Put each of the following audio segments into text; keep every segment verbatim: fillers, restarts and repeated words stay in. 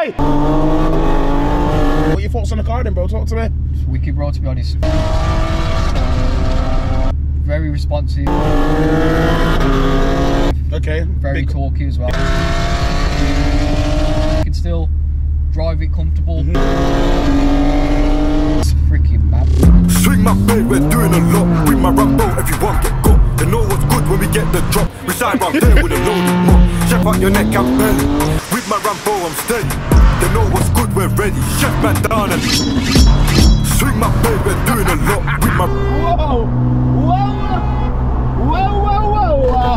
Hey! What are your thoughts on the car then, bro? Talk to me. It's wicked, bro, to be honest. Very responsive. Okay. Very Big. talky as well. You can still drive it comfortable. Mm-hmm. It's freaking mad. Swing my bed, we're doing a lot. Bring my Rambo, everyone get got. They know what's good when we get the drop. We side round there with a loaded mop. Chef out your neck, I'm belly. With my Rambo, I'm steady. They know what's good, we're ready. Chef man down and swing my bed, we're doing a lot. With my Whoa! Whoa! Whoa, whoa, whoa!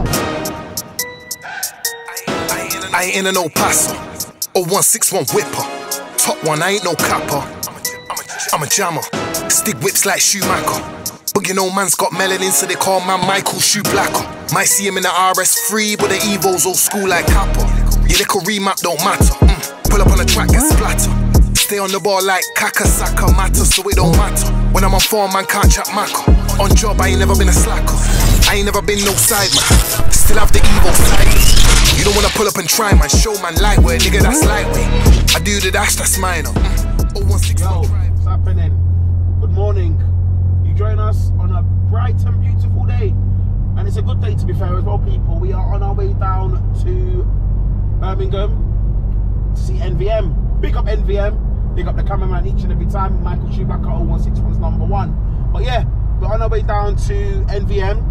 I ain't in an old passer or one six one whipper. Top one, I ain't no capper. I'm a jammer. Stick whips like Schumacher. But you know man's got melanin, so they call man Michael Shoe Blacker. Might see him in the R S three, but the Evo's old school like Kappa. Your little remap don't matter. Mm. Pull up on the track, get splatter. Stay on the ball like Kaka Saka matter, so it don't matter. When I'm on form, man can't chat macca. On job, I ain't never been a slacker. I ain't never been no side man. Still have the Evo side. You don't wanna pull up and try, man. Show man lightweight, nigga, that's lightweight. I do the dash, that's minor. Mm. oh one six Yo, what's happening? Good morning. You join us on a bright and beautiful day. And it's a good day to be fair as well, people. We are on our way down to Birmingham to see N V M. Big up N V M. Big up the cameraman each and every time. Michael Schumacher, oh one six one's number one. But yeah, we're on our way down to N V M.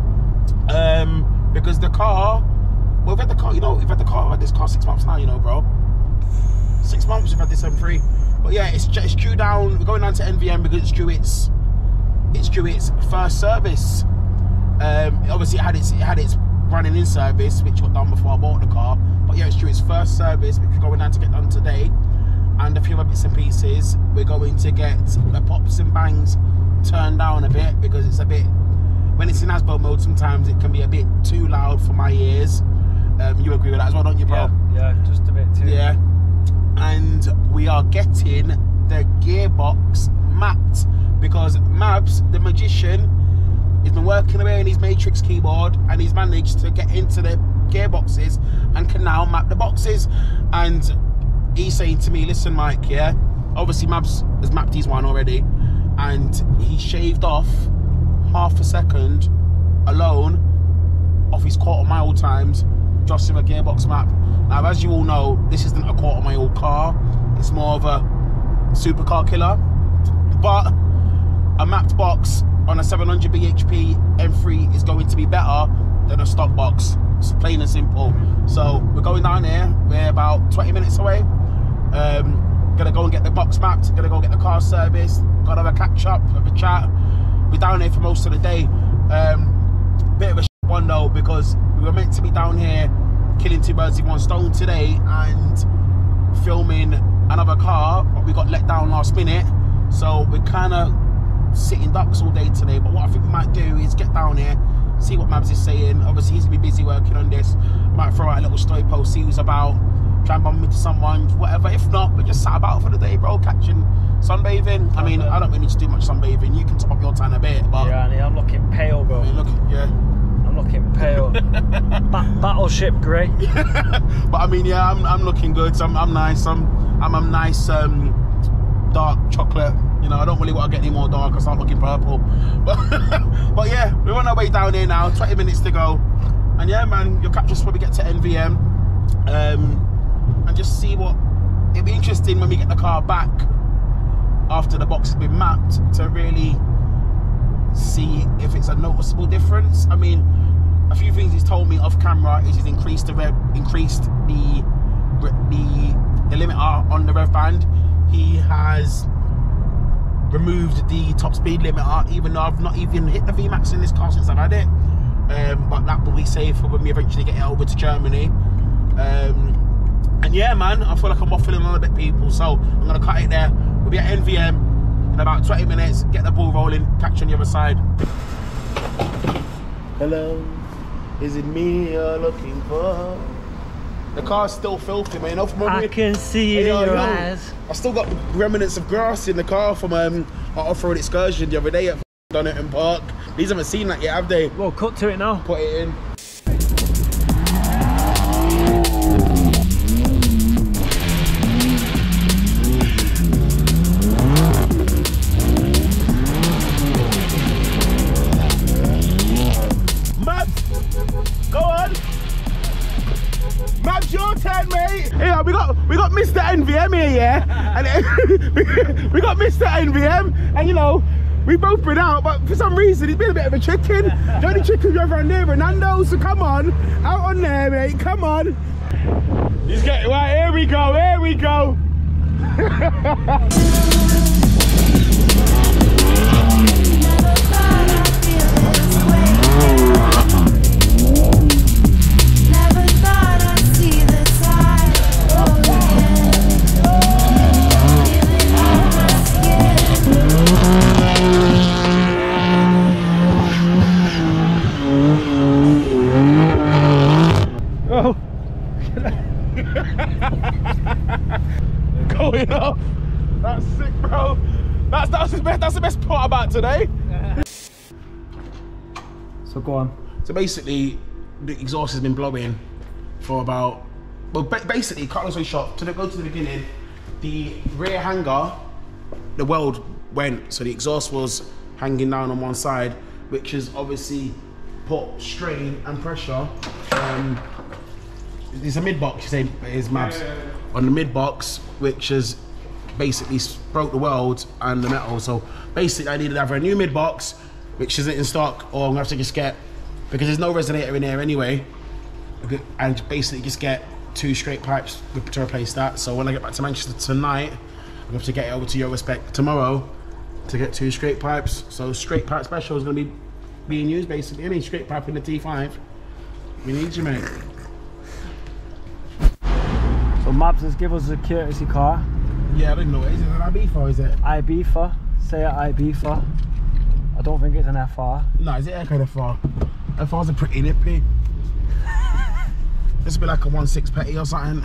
Um, because the car, well, we've had the car, you know, we've had the car, we've had this car six months now, you know, bro. Six months we've had this M three. But yeah, it's, it's due down, we're going down to N V M because it's due its, it's due its first service. Um, obviously it had its, it had its running in service, which got done before I bought the car. But yeah, it's due its first service, which we're going down to get done today. And a few other bits and pieces. We're going to get the pops and bangs turned down a bit because it's a bit, when it's in Asbo mode, sometimes it can be a bit too loud for my ears. Um, you agree with that as well, don't you, bro? Yeah, yeah, just a bit too. Yeah. And we are getting the gearbox mapped because Mabs, the magician, he's been working away on his Matrix keyboard and he's managed to get into the gearboxes and can now map the boxes. And he's saying to me, listen, Mike, yeah, obviously Mabs has mapped his one already and he shaved off half a second alone off his quarter mile times just with a gearbox map. Now, as you all know, this isn't a quarter mile car, it's more of a supercar killer, but a mapped box on a seven hundred B H P M three is going to be better than a stock box. It's plain and simple. So we're going down here, we're about twenty minutes away. Um, gonna go and get the box mapped, gonna go get the car serviced, gotta have a catch up, have a chat. We're down here for most of the day. Um, bit of a one though, because we were meant to be down here killing two birds with one stone today and filming another car, but we got let down last minute. So we're kind of sitting ducks all day today. But what I think we might do is get down here, see what Mabs is saying. Obviously he's gonna be busy working on this. Might throw out a little story post, see who's about, try and bump into someone, whatever. If not, we're just sat about for the day, bro, catching sunbathing. I mean, I don't really need to do much sunbathing. You can top up your tan a bit, but yeah, I I'm looking pale, bro. I mean, look, yeah, I'm looking pale. ba battleship grey. But I mean, yeah, I'm I'm looking good. So I'm I'm nice. I'm I'm a nice um dark chocolate. You know, I don't really want to get any more dark. I start looking purple. But but yeah, we're on our way down here now. twenty minutes to go. And yeah, man, you'll catch us when we get to N V M. Um, and just see what it'll be interesting when we get the car back after the box has been mapped to really see if it's a noticeable difference. I mean, a few things he's told me off camera is he's increased the rev, increased the the the limiter on the rev band. He has removed the top speed limiter, even though I've not even hit the V max in this car since I've had it. Um, but that will be safe for when we eventually get it over to Germany. Um, and yeah, man, I feel like I'm waffling on a bit, people. So I'm gonna cut it there. We'll be at N V M in about twenty minutes. Get the ball rolling. Catch you on the other side. Hello, is it me you're looking for? The car's still filthy, man. Off my I can see it hey, in yo, your yo. eyes. I still got remnants of grass in the car from um, our off-road excursion the other day at Donington Park. These haven't seen that yet, have they? Well, cut to it now. Put it in. got Mister N V M here, yeah? And we got Mister N V M, and you know, we both been out, but for some reason he's been a bit of a chicken. The only chicken you have around there, Fernando, so come on. Out on there, mate, come on. He's getting, right, here we go, here we go. Going up. That's sick, bro. That's that's the best. That's the best part about today. So go on. So basically, the exhaust has been blowing for about. Well, ba basically, cut long story short. To the, go to the beginning, the rear hanger, the weld went. So the exhaust was hanging down on one side, which has obviously put strain and pressure. Um, it's a mid box. You say it is Mabs. Yeah, yeah, yeah. On the mid box, which has basically broke the weld and the metal. So basically I needed either a new mid box, which isn't in stock, or I'm gonna have to just get, because there's no resonator in there anyway, and basically just get two straight pipes to replace that. So when I get back to Manchester tonight, I'm gonna have to get it over to Eurospec tomorrow to get two straight pipes. So straight pipe special is gonna be being used basically. Any straight pipe in the T five. We need you, mate. So Mabs has given us a courtesy car. Yeah, I don't know what it is. Is it an Ibiza or is it? Ibiza. Say it Ibiza. I don't think it's an F R. No, is it Echo F R? F R's are pretty nippy. This would be like a one six petty or something.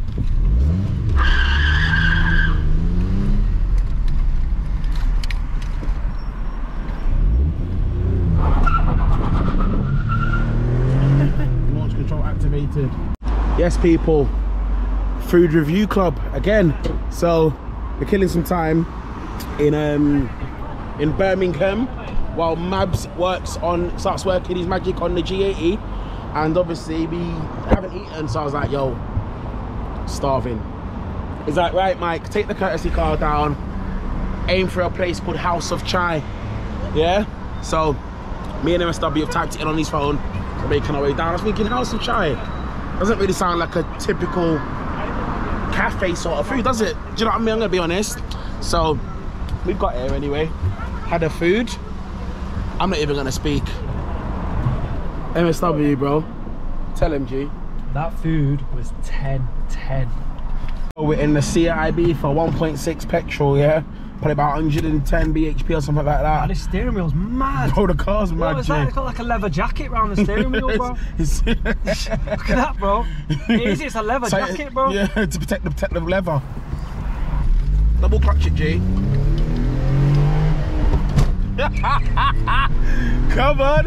Launch control activated. Yes, people. Food review club again. So we're killing some time in um in Birmingham while Mabs works on starts working his magic on the G eighty, and obviously we haven't eaten, so I was like, yo, starving. He's like, right, Mike, take the courtesy car down, aim for a place called House of Chai. Yeah, so me and M S W have typed it in on his phone, so making our way down. I was thinking, House of Chai doesn't really sound like a typical cafe sort of food, does it? Do you know what I mean? I'm gonna be honest. So we've got here anyway, had a food. I'm not even gonna speak. M S W, bro, tell him, G. That food was ten ten. We're in the Sea I B for one point six petrol, yeah, probably about one hundred ten B H P or something like that. And the steering wheel's mad. Bro, the car's mad. What was that? It's got like a leather jacket around the steering wheel, bro. It's, Look at that, bro. It is, it's a leather so, jacket, bro. Yeah, to protect the protect the leather. Double clutch it, G. Come on.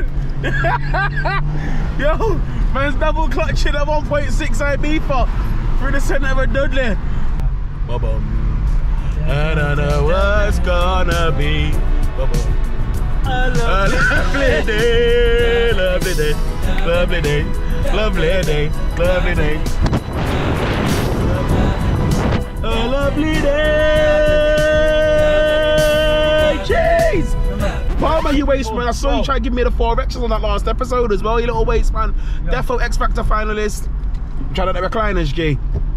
Yo, man's double clutching a one point six I B for through the centre of a Dudley. Ba-bum. I don't know what's gonna be. Ba-bum. A lovely day, lovely day, lovely day, lovely day, lovely day. A lovely day. Jeez! Palmer, you waste man. I saw you try to give me the four X's on that last episode as well, you little waste man. Yeah. Defo X Factor finalist. I'm trying to get the recliners, G.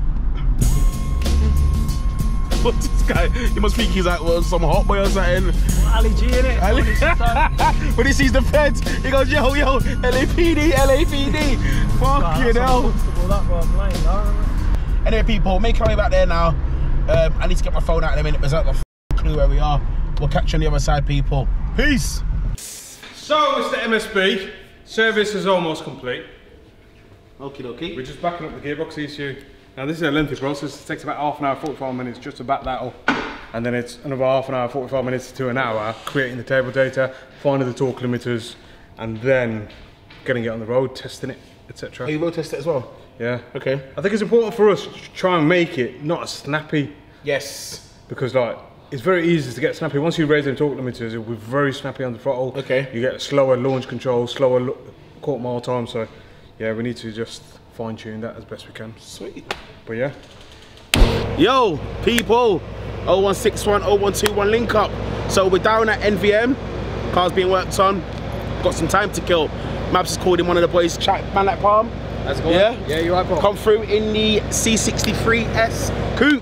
What's this guy? He must think he's like, well, some hot boy or something. Ali G in it. Ali when he sees the feds, he goes, yo, yo, L A P D, L A P D. Fucking hell. Anyway, people, make our way back there now. Um, I need to get my phone out in a minute because I don't have a clue where we are. We'll catch you on the other side, people. Peace. So, Mister M S B, service is almost complete. Okie dokie. We're just backing up the gearbox E C U. Now this is a lengthy process. It takes about half an hour, forty-five minutes just to back that up. And then it's another half an hour, forty-five minutes to an hour, creating the table data, finding the torque limiters, and then getting it on the road, testing it, et cetera. Oh, you road test it as well? Yeah. Okay. I think it's important for us to try and make it not as snappy. Yes. Because like, it's very easy to get snappy. Once you raise them torque limiters, it'll be very snappy on the throttle. Okay. You get slower launch control, slower quarter mile time. So yeah, we need to just fine tune that as best we can. Sweet. But yeah. Yo, people, oh one six one, oh one two one link up. So we're down at N V M, car's being worked on, got some time to kill. Mabs has called in one of the boys, chat man like Palm. How's it going? Yeah, yeah, you're right, bro. Come through in the C sixty-three S coupe,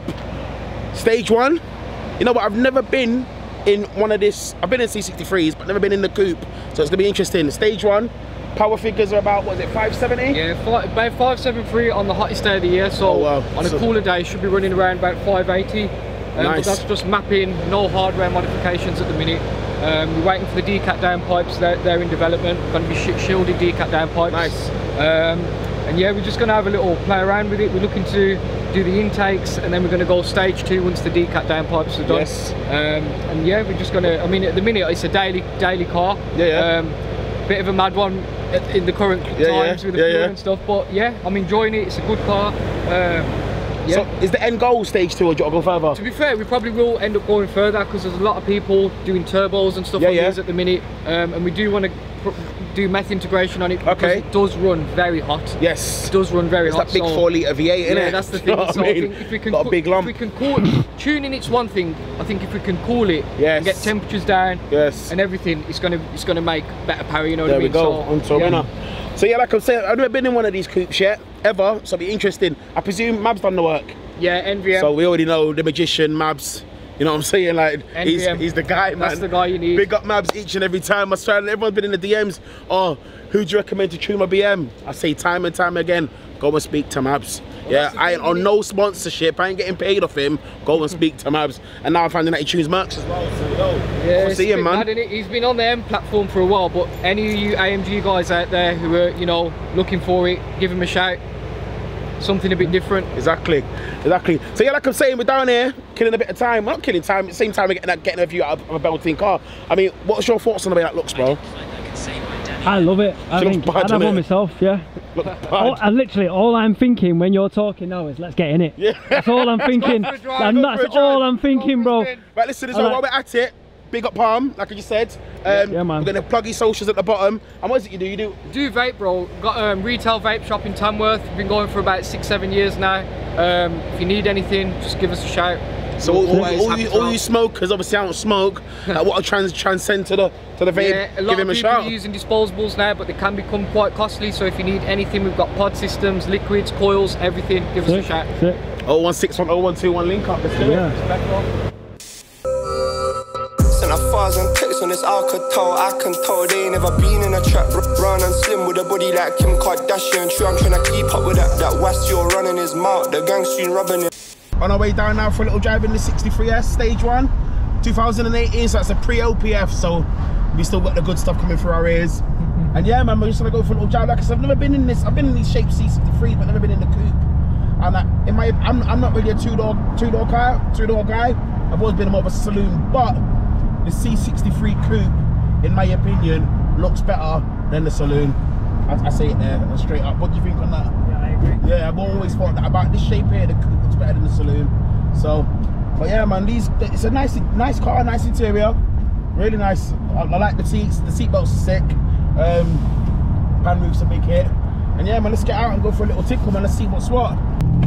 stage one. You know what, I've never been in one of this, I've been in C sixty-threes, but never been in the coupe. So it's gonna be interesting. Stage one, power figures are about, what is it, five seventy? Yeah, five, about five seventy-three on the hottest day of the year, so Oh, wow. on a So- cooler day should be running around about five eighty. Um, Nice. But that's just mapping, no hardware modifications at the minute. Um, we're waiting for the decat down pipes, they're, they're in development, going to be sh shielded decat down pipes. Nice. Um, and yeah, we're just going to have a little play around with it. We're looking to do the intakes, and then we're going to go stage two once the decat down pipes are done. Yes. Um, and yeah, we're just going to, I mean, at the minute it's a daily daily car. Yeah, yeah. Um, bit of a mad one in the current Yeah, times yeah, with the yeah, fuel yeah. and stuff, but yeah, I'm enjoying it. It's a good car. Um, yeah. So is the end goal stage two, or do you want to go further? To be fair, we probably will end up going further because there's a lot of people doing turbos and stuff Yeah, on yeah. these at the minute, um, and we do want to do meth integration on it because Okay. it does run very hot. Yes. It does run very It's hot. that big so- four litre V eight, innit? Yeah, that's the You thing. know what So I I mean? think if we can, Got a cool- big lump. if we can cool tuning, it's one thing. I think if we can cool it, Yes. and get temperatures down, Yes. and everything, it's gonna it's gonna make better power. You know There what I we mean? go, So, on to a yeah. winner. So yeah, like I'm saying, I've never been in one of these coupes yet, ever, so it'll be interesting. I presume Mab's done the work. Yeah, N V M. So we already know the magician, Mabs. You know what I'm saying? Like, he's, N V M. he's the guy, man. That's the guy you need. Big up Mabs each and every time. I swear, everyone's been in the D Ms. Oh, who do you recommend to tune my B M? I say time and time again, go and speak to Mabs. Yeah, that's the I ain't thing, on innit? no sponsorship. I ain't getting paid off him. Go and speak to Mabs. And now I'm finding that he tunes Mercs as well. So, yo, Yeah, good to it's see a him, bit man. mad, innit? He's been on the M platform for a while, but any of you A M G guys out there who are, you know, looking for it, give him a shout. Something a bit different. Exactly, exactly. So yeah, like I'm saying, we're down here killing a bit of time. We're not killing time. At the same time, we're getting, getting a view out of a belting car. I mean, what's your thoughts on the way that looks, bro? I love it. I She looks think bad, I'd have doesn't one it? myself, yeah. Look bad. All, and literally, all I'm thinking when you're talking now is, let's get in it. Yeah. That's all I'm thinking. for a drive, And go that's for a drive. all I'm thinking, bro. Right, listen, as I well, like- while we're at it, big up Palm, like I just said. Um, Yeah, man. We're gonna plug your socials at the bottom. And what is it you do? You do Do vape, bro. Got a um, retail vape shop in Tamworth. Been going for about six, seven years now. Um, if you need anything, just give us a shout. so We're all, all, always all happy you, to all help. you smokers, obviously I don't smoke. Like, what a trans transcend to the to the vape. Yeah, a lot Give him of a people shout. are using disposables now, but they can become quite costly. So if you need anything, we've got pod systems, liquids, coils, everything. Give us a Sick, shout. sick. oh one six one oh one two one link up. Let's do Yeah. it. Sent a thousand texts on this Alcatel, I can tell they ain't never been in a trap. R- Brown and slim with a body like Kim Kardashian. True, I'm trying to keep up with that. That West you're running his mouth, the gang soon rubbing it. On our way down now for a little drive in the sixty-three S stage one, two thousand eighteen. So that's a pre-O P F. So we still got the good stuff coming through our ears. And yeah, man, we're just gonna go for a little drive. Like I said, I've never been in this. I've been in these shaped C sixty-three, but never been in the coupe. And I, in my, I'm, I'm not really a two-door, two-door car, two-door guy. I've always been more of a saloon, but the C sixty-three coupe, in my opinion, looks better than the saloon. I, I say it there, straight up. What do you think on that? Yeah, I agree. Yeah, I've always thought that about this shape here, the coupe looks better than the saloon. So, but yeah, man, these it's a nice, nice car, nice interior, really nice. I, I like the seats. The seat belts are sick. Um, pan roof's a big hit. And yeah, man, let's get out and go for a little tickle, man. Let's see what's what.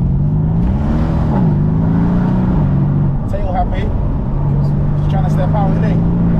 Tail happy. Just trying to step out, isn't he?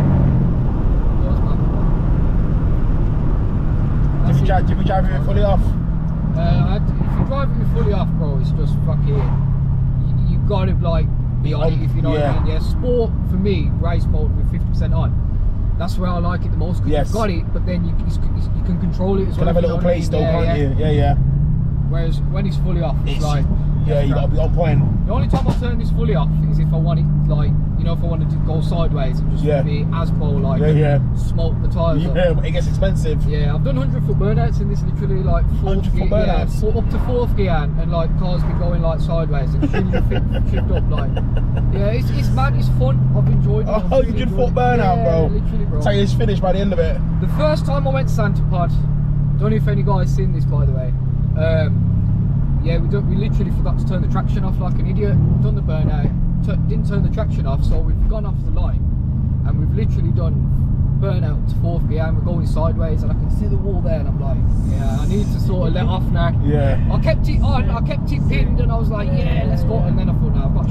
Did you drive, did you drive it fully off? Uh, I- if you drive it fully off, bro, it's just fucking. You, you gotta like be on it, if you know Yeah. what I mean. Yeah, sport for me, race mode with fifty percent on. That's where I like it the most because Yes. you've got it, but then you, it's, it's, you can control it as You can well. have a if you little know what I play mean. still, Yeah, can't yeah. you? Yeah, yeah. Whereas when it's fully off, it's, It's- like. Yeah, you gotta be on point. The only time I turn this fully off is if I want it, like, you know, if I wanted to go sideways and just Yeah. be asbo, like, Yeah, yeah. smoke the tyres up. Yeah, but it gets expensive. Yeah, I've done hundred foot burnouts in this literally like fourth 100 foot gear, yeah, burnouts? four, up to fourth gear, and, and like cars been going like sideways, extremely fit, shift up, like, yeah, it's, it's mad, it's fun. I've enjoyed it. I've Oh, really you did enjoyed foot it. burnout, yeah, bro. Literally, bro. So it's finished by the end of it. The first time I went Santa Pod, don't know if any guys seen this by the way. Um, yeah, we don't, we literally forgot to turn the traction off like an idiot. Done the burnout, didn't turn the traction off, so we've gone off the line, and we've literally done burnout to fourth gear, and we're going sideways, and I can see the wall there, and I'm like, yeah, I need to sort of let off now. Yeah. I kept it on, I kept it pinned, and I was like, yeah, let's go. And then I thought, no, I've got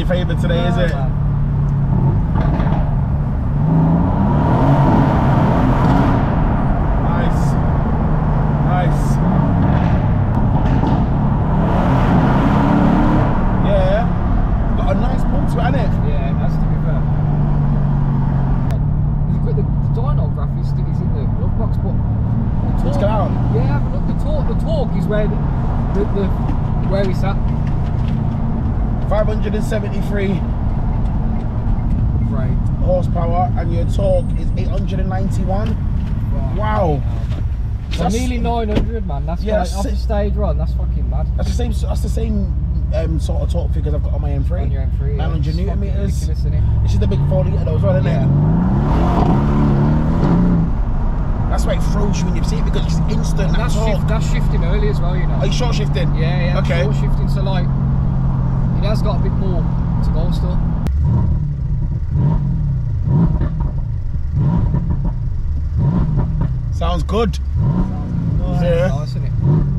your favourite today, Yeah, is it? man. Nice. Nice. Yeah. Got a nice pull to it, hasn't it? Yeah, that's to be fair. You've got the, the dyno graph is, is in the glove box, but the torque, Let's go out. Yeah, but look, the torque, the torque is where the, the, the where it's at. five hundred seventy-three Right. horsepower, and your torque is eight hundred ninety-one. Wow. So That's- nearly nine hundred, man. That's Yeah, like, that's off the it. stage run. That's fucking mad. That's the same. That's the same um, sort of torque figures I've got on my M three. On your M three, yeah. nine hundred It's newton fucking meters. ridiculous, isn't it? This is the big four litre though as well, isn't Yeah. it? That's why it throws you when you see it, because it's instant. And that's, torque. shift, that's shifting early as well, you know. Are you short shifting? Yeah, yeah. Okay. Short shifting, so like, it has got a bit more to go still. Sounds good. Nice, Yeah. nice, isn't it?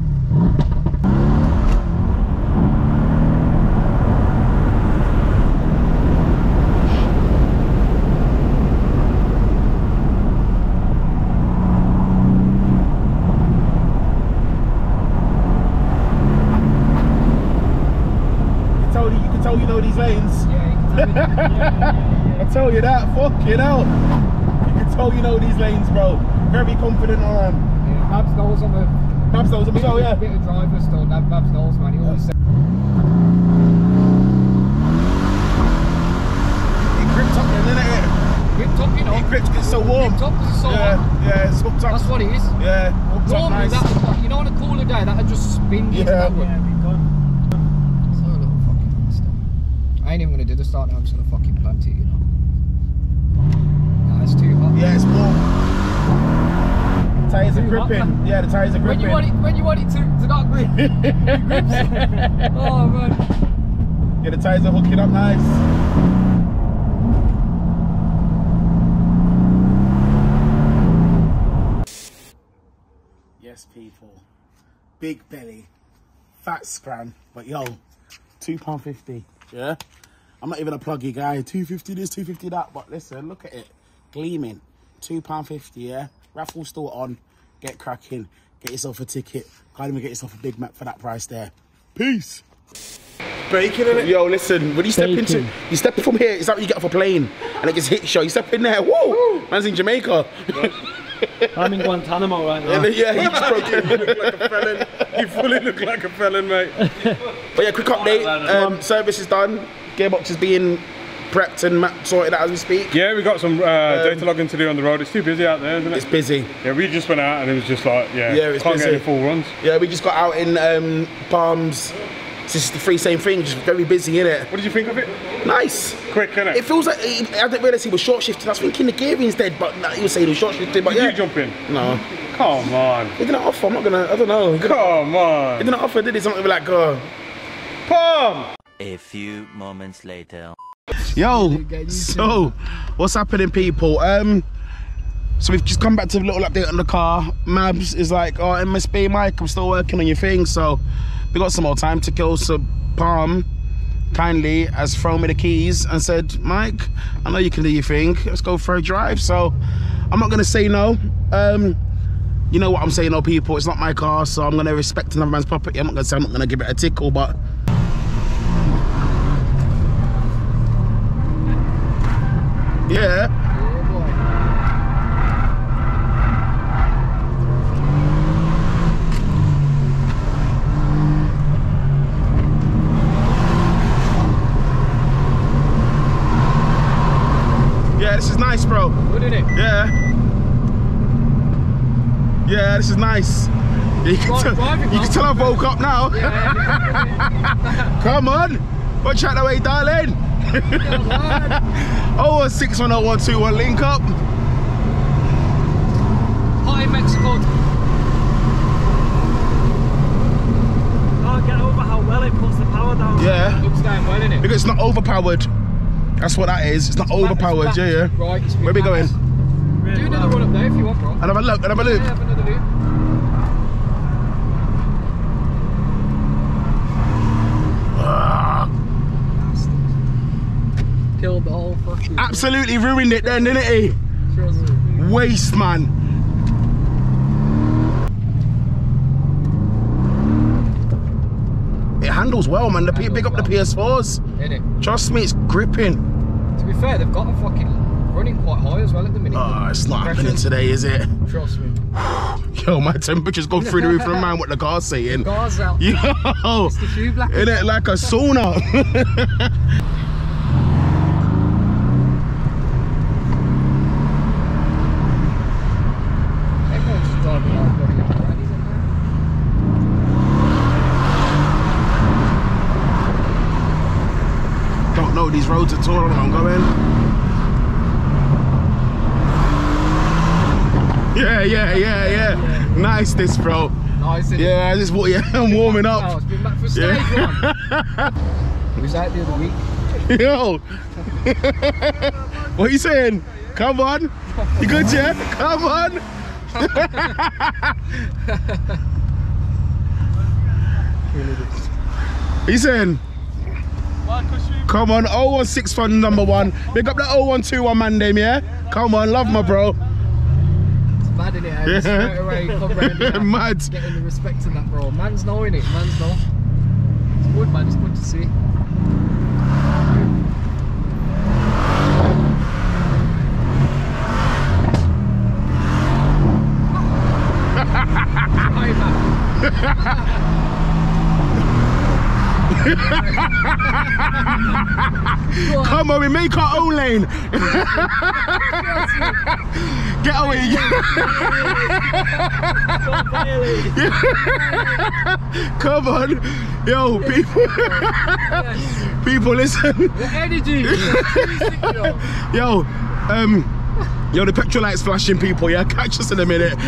You can tell you, you can tell you know these lanes. Yeah, you can tell me. yeah, yeah, yeah, I tell you that. Fucking hell. You can tell you know these lanes, bro. Very confident on them. yeah. Babs Knowles on the Babs knows them as well, a yeah. bit of driver still. That Babs Knowles, man. He always said. It gripped up then, didn't it? Whipped up, you know. It gripped, it's so warm. Whipped up because it's so Yeah, hot. yeah, it's hooked up. That's what it is. Yeah, hooked up Normally, nice. that, you know, on a cooler day, that would just spin you Yeah. that way. Yeah, be good. So a little fucking bastard. I ain't even gonna do the start now. I'm just gonna fucking plant it, you know. Nah, it's too hot. Yeah, it's warm. Tires are Too hot, gripping. man. Yeah, the tires are When gripping. you want it, when you want it to, to not grip, it grips. Oh man. Yeah, the tires are hooking up nice. Yes, people. Big belly, fat scran, but yo, two pound fifty. Yeah, I'm not even a pluggy guy. Two fifty this, two fifty that. But listen, look at it, gleaming. Two pound fifty. Yeah, raffle still on. Get cracking. Get yourself a ticket. Can't even get yourself a Big Mac for that price there. Peace. Bacon in it. Yo, listen, when you step Bacon. into, you step from here, it's like when you get off a plane and it just hits you. You step in there, whoa, man's in Jamaica. I'm in Guantanamo right now. And then, yeah, he just broke You look like a felon. You fully look like a felon, mate. But yeah, quick update. Um, service is done. Gearbox is being prepped and ma- sorted out as we speak. Yeah, we got some uh, data logging to do on the road. It's too busy out there, isn't it? It's busy. Yeah, we just went out and it was just like, yeah, Yeah, it's can't busy. get any full runs. Yeah, we just got out in um, Palms. It's just the three same thing, just very busy, innit? What did you think of it? Nice. Quick, innit? It feels like, I didn't realise he was short shifting. I was thinking the gearing's dead, but nah, he was saying he was short shifting. But Did yeah. you jump in? No. Come on. He didn't offer, I'm not gonna, I don't know. He didn't, Come he on. didn't offer, did he? Something like, uh, Palm. A few moments later. Yo, so what's happening, people? Um, so we've just come back to a little update on the car. Mabs is like, oh, M S B Mike, I'm still working on your thing, so we got some more time to kill. So Palm kindly has thrown me the keys and said, Mike, I know you can do your thing. Let's go for a drive. So I'm not gonna say no. Um, you know what I'm saying, though, people. It's not my car, so I'm gonna respect another man's property. I'm not gonna say I'm not gonna give it a tickle, but. Yeah. Yeah, this is nice, bro. Good, isn't it? Yeah. Yeah, this is nice. You can, Right, tell, driving you can tell I woke up now. Come on. Watch out the way, darling. oh one six one oh one two one, link up. Hot in Mexico. Can't get over how well it puts the power down. Yeah. Looks down well, innit? Because it's not overpowered. That's what that is. It's not overpowered, Back- yeah, yeah. Right, it's Where we going? Really Do another well. one up there if you want, bro. Another look, another loop. Yeah, have another loop. Ah. Absolutely ruined it then, didn't he? Waste, man. It handles well, man. The P pick up the P S fours. Innit? Trust me, it's gripping. To be fair, they've got a fucking running quite high as well at the minute. Oh, it's not happening today, is it? Trust me. Yo, my temperature's gone through the roof, and man, what the car's saying. The car's out. Yo, It's the shoe black. isn't it like a sauna? Everyone's just driving like bloody Ferraris, isn't they? Don't know these roads at all, I don't know I'm going. Yeah, yeah, yeah, yeah. Nice this, bro. Nice. Yeah, I just yeah, I'm warming Oh, up. it's been back for stage Yeah. one. He was out the other week. Yo. What are you saying? Come on. You good, yeah? Come on. What are you saying? Come on, oh one six fun number one. Pick up the oh one two one man name, yeah? Come on, love my bro. It's mad, innit? Yeah. Yeah. Straight away, come round here. Mad. Getting the respect in that, bro. Man's knowing it, man's know. It's good, man. It's good to see. Hi, man. Come on, we make our own lane. Get away. Come on. Yo, people. People, listen. The energy. Yo, um, yo, the petrol light's flashing, people, yeah? Catch us in a minute.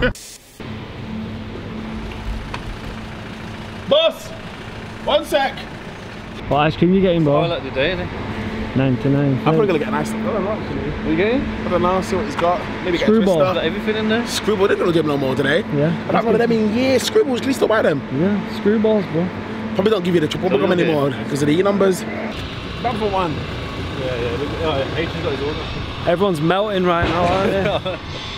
Boss, one sec. What ice cream you getting, bro? I like the day, innit? ninety-nine. I'm probably gonna get a nice one. I don't know, actually. What are you getting? I don't know, see what he's got. Maybe get Screwball. a Is that everything in there? Screwball, they're gonna give him no more today. Yeah. I haven't had them in years. Screwballs, at least don't buy them. Yeah, screwballs, bro. Probably don't give you the triple Don't bugum look anymore it. because of the E numbers. Back for one. Yeah, yeah. Look, oh, yeah. H has got his order. Everyone's melting right now, aren't they?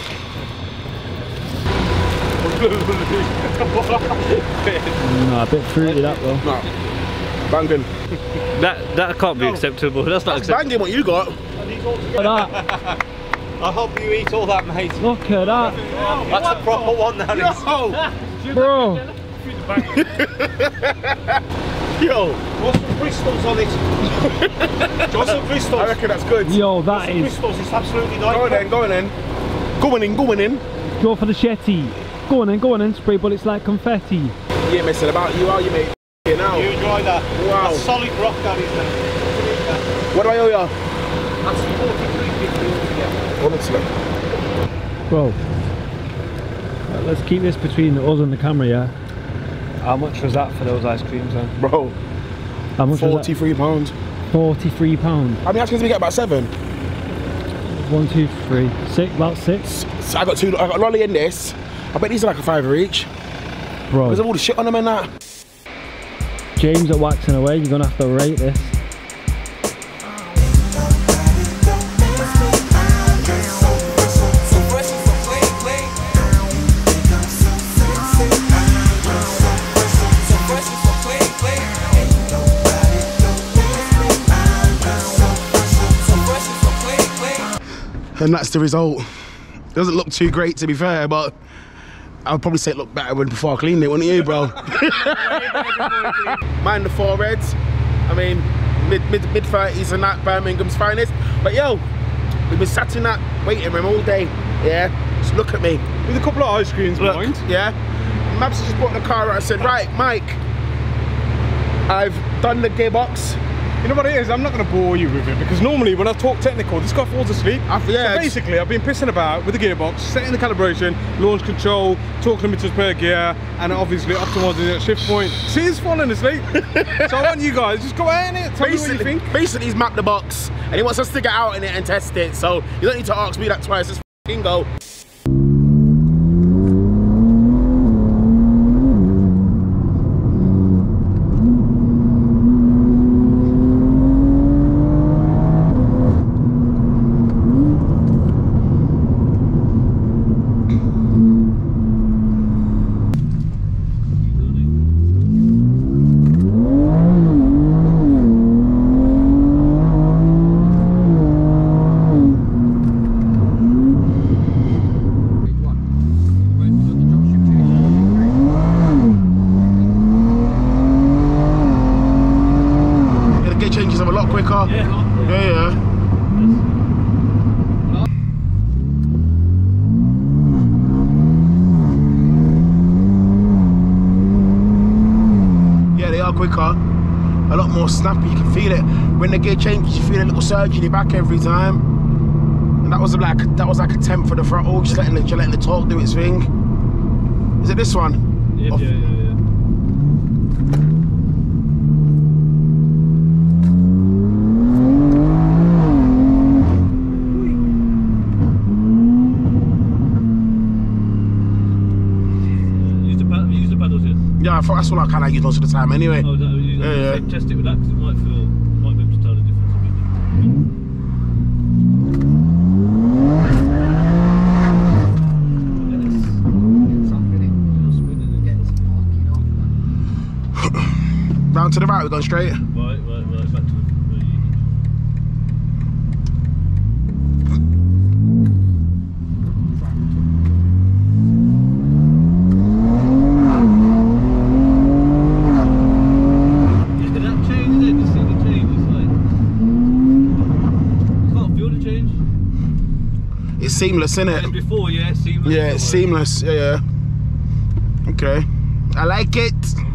No, a bit fruity that, though. No. Banging. That that can't be acceptable. That's not acceptable. Banging what you got. Look at that. I hope you eat all that, mate. Look at that. That's a proper one, that is. Yo! Bro. Yo! What's some Bristol's on it? What's some Bristol's? I reckon that's good. Yo, that is. Bristol's is absolutely nice. Go on then, go on then. Going in, going in. Go for the shetty. Go on then, go on then. Spray bullets like confetti. You ain't messing about, you are, you mate. Here now. You enjoy that. Wow. That's solid rock, that is. Then. What do I owe you? That's forty-three fifty altogether. Honestly. Bro. Right, let's keep this between us and the camera, yeah? How much was that for those ice creams then? Bro, How much forty-three pounds. was that? forty-three pounds. How many ice creams did we get? About seven? One, two, three. Six, about six. So I got two, I got lolly in this. I bet these are like a fiver each. Bro. Because of all the shit on them and that. James at waxing away, you're gonna have to rate this. And that's the result. Doesn't look too great, to be fair, but I'd probably say it looked better when before I cleaned it, wouldn't you, bro? Mind the four reds. I mean, mid mid mid thirties and that, Birmingham's finest. But yo, we've been sat in that waiting room all day. Yeah, just look at me. With a couple of ice creams Look, behind. yeah. Mabs just brought the car out and said, right, Mike, I've done the gearbox. You know what it is? I'm not going to bore you with it because normally when I talk technical, this guy falls asleep. I've, yeah, so basically, I've been pissing about with the gearbox, setting the calibration, launch control, torque limiters per gear, and obviously optimizing it at shift point. See, he's falling asleep. So I want you guys just go out in it. Tell me what you think. Basically, he's mapped the box and he wants us to get out in it and test it. So you don't need to ask me that twice. Just f***ing go. quicker. Yeah, yeah. yeah. Quicker, a lot more snappy. You can feel it when the gear changes. You feel a little surge in your back every time, and that was like that was like a temp for the throttle, just letting the just letting the torque do its thing. Is it this one? Yeah, yeah, yeah, yeah. Yeah, I thought that's what I kind of use most of the time anyway. Oh, that, you, yeah, yeah. Test it with that because it might feel, might be able to tell the difference a bit. Round to the right, we're going straight. Right, right, right, back to the. Seamless, isn't it? Before, yeah, seamless. Yeah, it's seamless. Yeah, yeah. Okay, I like it.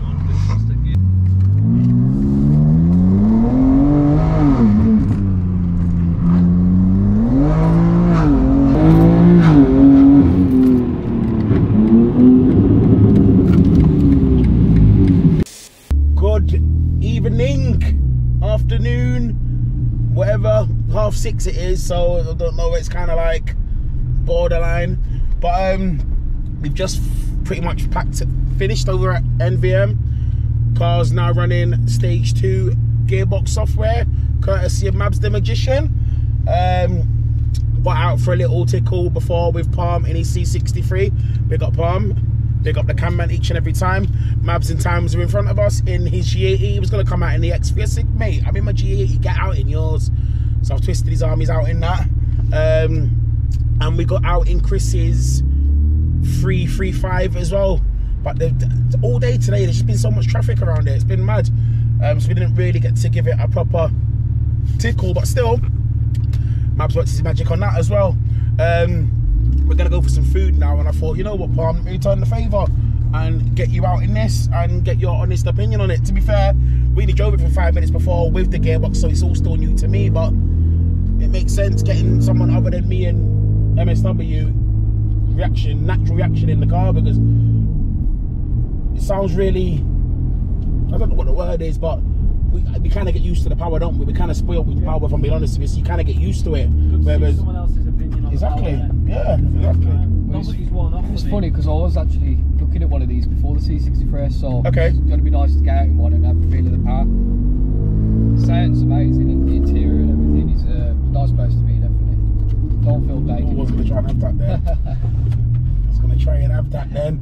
Good evening, afternoon, whatever, half six it is. So I don't know. It's kind of like borderline, but um we've just pretty much packed it, finished over at N V M. Car's now running stage two gearbox software courtesy of Mabs the Magician. Um got out for a little tickle before with Palm in his C sixty-three. Big up Palm, big up the cameraman each and every time. Mabs and Times are in front of us in his G eighty. He was going to come out in the X three. I said, mate, I'm in my G eighty, get out in yours. So I've twisted his armies out in that. Um and we got out in Chris's three three five as well. But the, the, all day today, there's just been so much traffic around it. It's been mad. Um, so we didn't really get to give it a proper tickle, but still, Mabs works his magic on that as well. Um, we're gonna go for some food now, and I thought, you know what, Palm, let me return the favour and get you out in this and get your honest opinion on it. To be fair, we only drove it for five minutes before with the gearbox, so it's all still new to me, but it makes sense getting someone other than me and M S W reaction, natural reaction in the car, because it sounds really, I don't know what the word is, but we, we kind of get used to the power, don't we? We kind of spoiled with the power, if I'm being honest with you, so you kind of get used to it. Whereas, someone else's opinion on exactly, the power, yeah, exactly. Not that he's one off. It's funny because I was actually looking at one of these before the C sixty-three, so okay. It's going to be nice to get out in one and have a feel of the power. The sound's amazing, and the interior and everything is a nice place to be, definitely. Don't feel dated. I was going to try and have that then. I was going to try and have that then.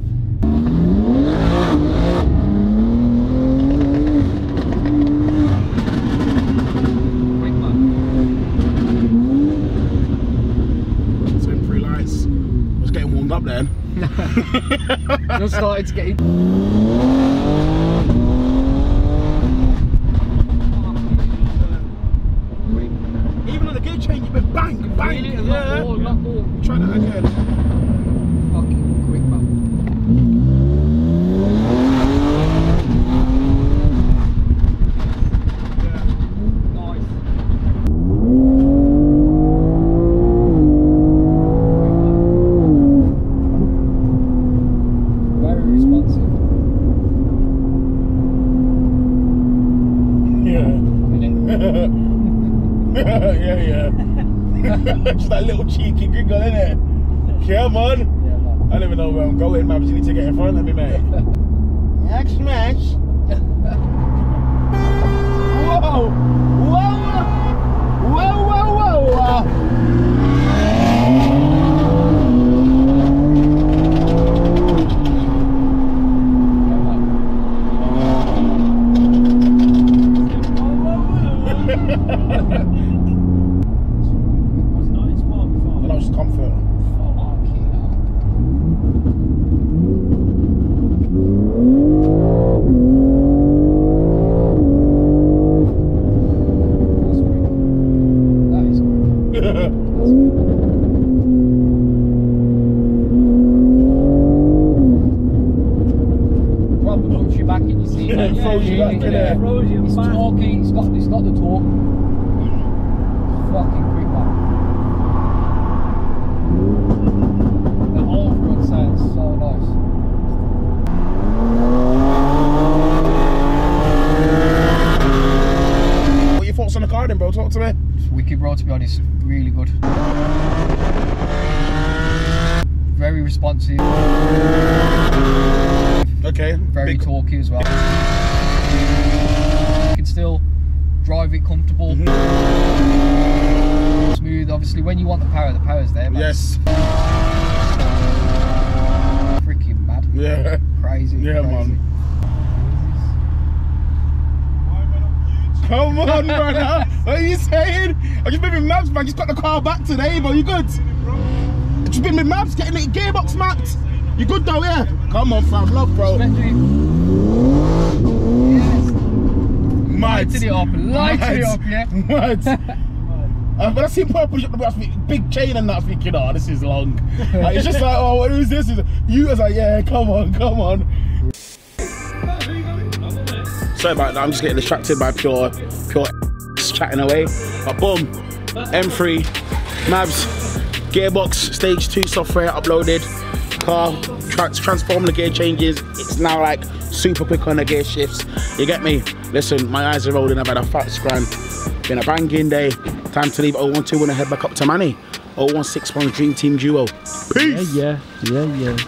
Quick man. Same three lights. I was getting warmed up then. Just started to get in. Even on the gear change, you went bang, bang. Really? A Yeah. lot more, a lot more. Try that again. Fucking quick man. Nice. Very responsive. Yeah. Isn't yeah, yeah. Just that little cheeky giggle, innit? Yeah, man. it? Yeah, man. I don't even know where I'm going, man, but you need to get in front of me, mate. Next smash. Whoa! Whoa! Whoa, whoa, whoa! And I was just comfort. Fucking hell. Yeah. Throws you It's back. talky, it's got, it's got the torque. Fucking quick, man. The overrun sounds so nice. What are your thoughts on the car then, bro? Talk to me. It's wicked, bro, to be honest. Really good. Very responsive. Okay. Very big- talky as well. You can still drive it comfortable. Mm-hmm. Smooth, obviously. When you want the power, the power's there, man. Yes. Freaking mad. Yeah. Crazy. Yeah, crazy. man. Come on, brother. What are you saying? I just been with Mabs, man. Just got the car back today, bro. You good? Just been with Mabs, getting the gearbox mapped. You good though, yeah? Come on, fam. Love, bro. Yes. Mad. Lighted it up. Lighted it up, yeah. Mad. Uh, when I see purple, I was thinking, big chain and that, thinking, oh, this is long. Like, it's just like, oh, who's this? You was like, yeah, come on, come on. Sorry about that, I'm just getting distracted by pure, pure chatting away. But boom, M three, Mabs, gearbox, stage two software uploaded, car, trans transform the gear changes. It's now like super quick on the gear shifts. You get me? Listen, my eyes are rolling. I've had a fat scran. Been a banging day. Time to leave oh one two one and head back up to Manny. oh one six one Dream Team Duo. Peace! Yeah, yeah, yeah, yeah.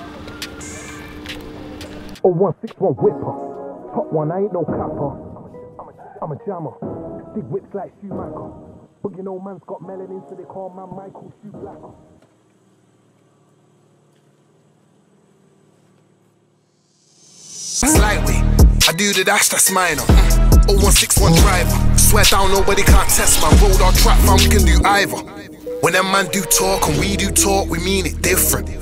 oh one six one Whipper. Top one, I ain't no capper. I'm a, I'm a jammer. Big whips like Schumacher. But you know, man's got melanin, so they call man Michael Shoe Blacker. Lightweight, I do the dash, that's minor. oh one six one driver. Swear down, nobody can't test my road or trap, fam, we can do either. When them man do talk and we do talk, we mean it different.